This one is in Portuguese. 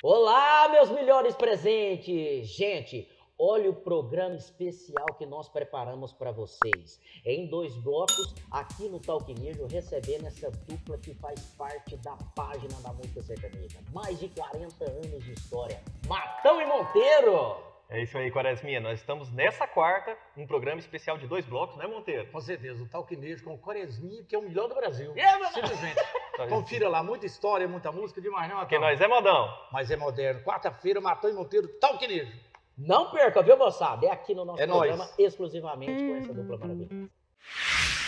Olá, meus melhores presentes! Gente, olha o programa especial que nós preparamos para vocês. Em 2 blocos, aqui no Talk Nejo, recebendo essa dupla que faz parte da página da música sertaneja. Mais de 40 anos de história. Matão e Monteiro! É isso aí, Quaresminha. Nós estamos nessa quarta, um programa especial de 2 blocos, né, Monteiro? Com certeza, o Talk Nejo com o Quaresminha, que é o melhor do Brasil. É, Simplesmente. Confira lá, muita história, muita música, demais, não, Porque Matão? nós é modão. Mas é moderno. Quarta-feira, Matão e Monteiro, Talk Nejo. Não perca, viu, moçada? É aqui no nosso É programa, nóis. exclusivamente com essa dupla maravilhosa.